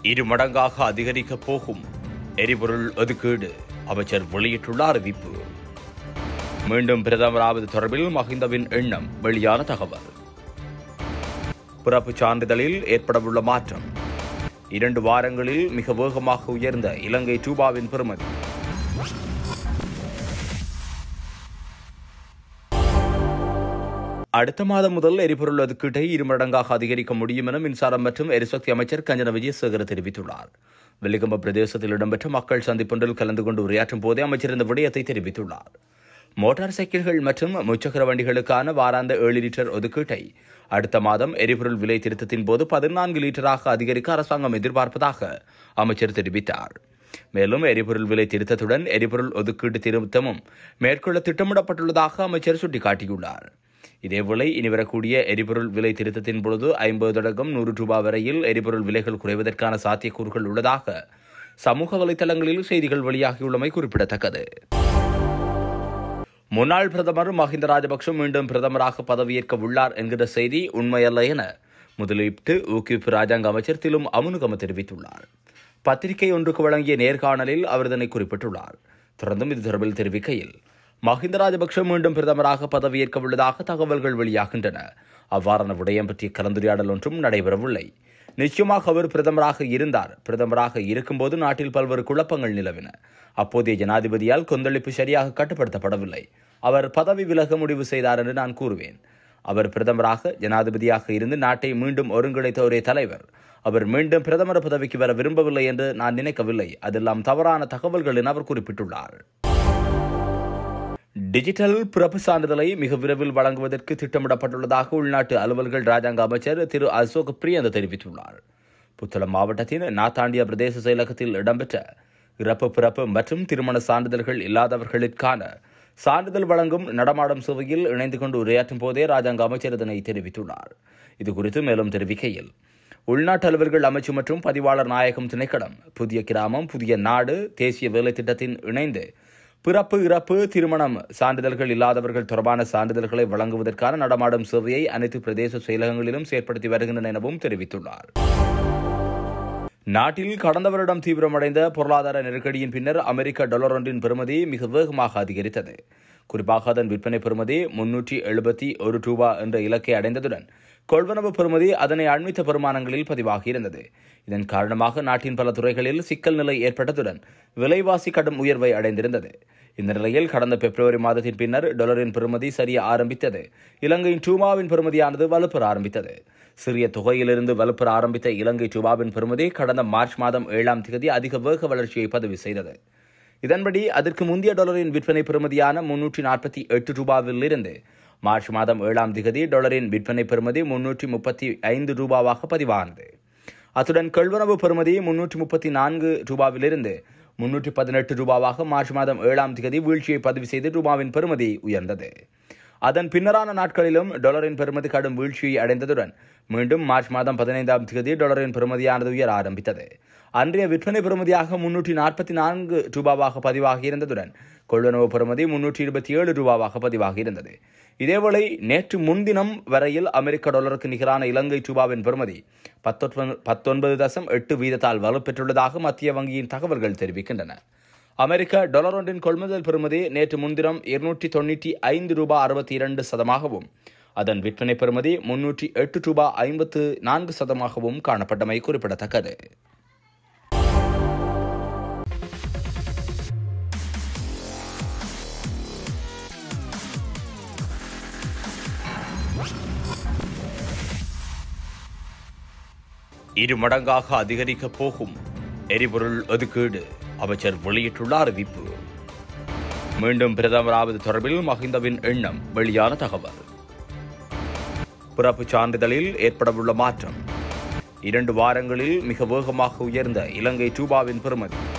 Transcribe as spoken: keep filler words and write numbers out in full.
இரு மடங்காக அதிகரிக்கப் போகும் எரிபொருள் ஒதுக்கீடு அமைச்சர் வெளியிட்டுள்ள அறிவிப்பு. மீண்டும் பிரதமராவது தொடர்பில் மஹிந்தவின் எண்ணம் வெளியான தகவல். பிறப்புச் சான்றிதழில் ஏற்படவுள்ள மாற்றம். இரண்டு வாரங்களில் மிக வேகமாக உயர்ந்த இலங்கை ரூபாவின் பெறுமதி. அடுத்த மாதம் முதல் எரிபொருள் ஒதுக்கீட்டை இருமடங்காக அதிகரிக்க முடியும் என மின்சாரம் மற்றும் எரிசக்தி அமைச்சர் கஞ்சன விஜயசேகர தெரிவித்துள்ளார். வெலிகம்ப பிரதேசத்தில் இடம்பெற்ற மக்கள் சந்திப்பொன்றில் கலந்து கொண்டு உரையாற்றும் போதே அமைச்சர் இந்த விடயத்தை தெரிவித்துள்ளார். மோட்டார் சைக்கிள்கள் மற்றும் முச்சக்கர வண்டிகளுக்கான வாராந்த ஏழு லிட்டர் ஒதுக்கீட்டை அடுத்த மாதம் எரிபொருள் விலை திருத்தத்தின் போது பதினான்கு லிட்டராக அதிகரிக்க அரசாங்கம் எதிர்பார்ப்பதாக அமைச்சர் தெரிவித்தார். மேலும் எரிபொருள் விலை திருத்தத்துடன் எரிபொருள் ஒதுக்கீட்டு திருத்தமும் மேற்கொள்ள திட்டமிடப்பட்டுள்ளதாக அமைச்சர் சுட்டிக்காட்டியுள்ளார். இதேவேளை இனிவரக்கூடிய எரிபொருள் விலை திருத்தத்தின் பொழுது ஐம்பது தொடக்கம் நூறு ரூபாய் வரையில் எரிபொருள் விலைகள் குறைவதற்கான சாத்தியக்கூறுகள் உள்ளதாக சமூக வலைதளங்களில் செய்திகள் வெளியாகியுள்ளமை குறிப்பிடத்தக்கது. முன்னாள் பிரதமர் மஹிந்த ராஜபக்ஷ மீண்டும் பிரதமராக பதவியேற்க உள்ளார் என்கிற செய்தி உண்மையல்ல என முதலீட்டு ஊக்குவிப்பு ராஜாங்க அமைச்சர் திலும் அமுனுகம தெரிவித்துள்ளார். பத்திரிகை ஒன்றுக்கு வழங்கிய நேர்காணலில் அவர் இதனை குறிப்பிட்டுள்ளார். தொடர்ந்தும் இது தொடர்பில் தெரிவிக்கையில், மஹிந்த ராஜபக்ஷ மீண்டும் பிரதமராக பதவியேற்க உள்ளதாக தகவல்கள் வெளியாகின்றன. அவ்வாறான விடயம் பற்றிய கலந்துரையாடல் ஒன்றும் நடைபெறவில்லை. நிச்சயமாக அவர் பிரதமராக இருந்தார். பிரதமராக இருக்கும்போது நாட்டில் பல்வேறு குழப்பங்கள் நிலவின. அப்போதைய ஜனாதிபதியால் கொந்தளிப்பு சரியாக கட்டுப்படுத்தப்படவில்லை. அவர் பதவி விலக முடிவு செய்தார் என்று நான் கூறுவேன். அவர் பிரதமராக ஜனாதிபதியாக இருந்து நாட்டை மீண்டும் ஒருங்கிணைத்த ஒரே தலைவர். அவர் மீண்டும் பிரதமர் பதவிக்கு வர விரும்பவில்லை என்று நான் நினைக்கவில்லை. அதெல்லாம் தவறான தகவல்கள் என அவர் குறிப்பிட்டுள்ளார். டிஜிட்டல் பிறப்பு சான்றிதழை மிக விரைவில் வழங்குவதற்கு திட்டமிடப்பட்டுள்ளதாக உள்நாட்டு அலுவல்கள் ராஜாங்க அமைச்சர் திரு அசோக் பிரியந்த தெரிவித்துள்ளார். புத்தளம் மாவட்டத்தின் நாத்தாண்டியா பிரதேச செயலகத்தில் இடம்பெற்ற இறப்பு பிறப்பு மற்றும் திருமண சான்றிதழ்கள் இல்லாதவர்களுக்கான சான்றிதழ் வழங்கும் நடமாடும் சேவையில் இணைந்து கொண்டு உரையாற்றும் போதே ராஜாங்க அமைச்சர் இதனை தெரிவித்துள்ளார். இதுகுறித்து மேலும் தெரிவிக்கையில், உள்நாட்டு அலுவல்கள் அமைச்சு மற்றும் பதிவாளர் நாயகம் திணைக்களம் புதிய கிராமம் புதிய நாடு தேசிய வேலை திட்டத்தின் இணைந்து பிறப்பு இறப்பு திருமணம் சான்றிதழ்கள் இல்லாதவர்கள் தொடர்பான சான்றிதழ்களை வழங்குவதற்கான நடமாடும் சேவையை அனைத்து பிரதேச செயலகங்களிலும் செயற்படுத்தி வருகின்றன எனவும் தெரிவித்துள்ளார். நாட்டில் கடந்த வருடம் தீவிரமடைந்த பொருளாதார நெருக்கடியின் பின்னர் அமெரிக்க டாலர் ஒன்றின் பெறுமதி மிக வேகமாக அதிகரித்தது. குறிப்பாக அதன் விற்பனை பெறுமதி முன்னூற்றி எழுபத்தி ஒரு ரூபாய் என்ற இலக்கை அடைந்ததுடன் கொள்வனவு பெறுமதி அதனை அண்மித்த பெருமானங்களில் பதிவாகியிருந்தது. இதன் காரணமாக நாட்டின் பல துறைகளில் சிக்கல் நிலை ஏற்பட்டதுடன் விலைவாசி கடும் உயர்வை அடைந்திருந்தது. இந்த நிலையில் கடந்த பிப்ரவரி மாதத்தின் பின்னர் டாலரின் பெறுமதி சரிய ஆரம்பித்தது. இலங்கையின் ரூபாவின் பெறுமதியானது வலுப்பெற ஆரம்பித்தது. சிறிய தொகையிலிருந்து வலுப்பெற ஆரம்பித்த இலங்கை ரூபாவின் பெறுமதி கடந்த மார்ச் மாதம் ஏழாம் தேதி அதிக வேக வளர்ச்சியை பதிவு செய்தது. இதன்படி அதற்கு முந்தைய டாலரின் விற்பனை பெறுமதியான முன்னூற்றி நாற்பத்தி எட்டு ரூபாவில் இருந்து மார்ச் மாதம் ஏழாம் தேதி டாலரின் விற்பனை பெறுமதி முன்னூற்றி முப்பத்தி ஐந்து ரூபாவாக பதிவானது. அத்துடன் கொள்வனவு பெறுமதி முன்னூற்றி முப்பத்தி நான்கு ரூபாவிலிருந்து முன்னூற்றி பதினெட்டு ரூபாவாக மார்ச் மாதம் ஏழாம் தேதி வீழ்ச்சியை பதிவு செய்து ரூபாவின் பெறுமதி உயர்ந்தது. அதன் பின்னரான நாட்களிலும் டாலரின் பெறுமதி கடும் வீழ்ச்சியை அடைந்ததுடன் மீண்டும் மார்ச் மாதம் பதினைந்தாம் தேதி டாலரின் பெறுமதியானது உயர ஆரம்பித்தது. அன்றைய விற்பனை பெறுமதியாக முன்னூற்றி நாற்பத்தி நான்கு ரூபாவாக பதிவாகியிருந்ததுடன் கொள்வனவு பெறுமதி முன்னூற்றி இருபத்தி ஏழு ரூபாவாக பதிவாகியிருந்தது. இதேவேளை நேற்று முன்தினம் வரையில் அமெரிக்க டாலருக்கு நிகரான இலங்கை ரூபாவின் பெறுமதி பத்தொன்பது தசம் எட்டு வீதத்தால் வலுப்பெற்றுள்ளதாக மத்திய வங்கியின் தகவல்கள் தெரிவிக்கின்றன. அமெரிக்க டாலர் ஒன்றின் கொள்முதல் பெறுமதி நேற்று முன்தினம் இருநூற்றி தொன்னூற்றி ஐந்து ரூபாய் அறுபத்தி இரண்டு சதமாகவும் அதன் விற்பனை பெறுமதி முன்னூற்றி எட்டு ரூபாய் ஐம்பத்து நான்கு சதமாகவும் காணப்பட்டமை குறிப்பிடத்தக்கது. இரு மடங்காக அதிகரிக்கப் போகும் எரிபொருள் ஒதுக்கீடு அமைச்சர் வெளியிட்டுள்ள அறிவிப்பு. மீண்டும் பிரதமராவது தொடர்பில் மஹிந்தவின் எண்ணம் வெளியான தகவல். பிறப்புச் சான்றிதழில் ஏற்படவுள்ள மாற்றம். இரண்டு வாரங்களில் மிக வேகமாக உயர்ந்த இலங்கை ரூபாவின் பெறுமதி.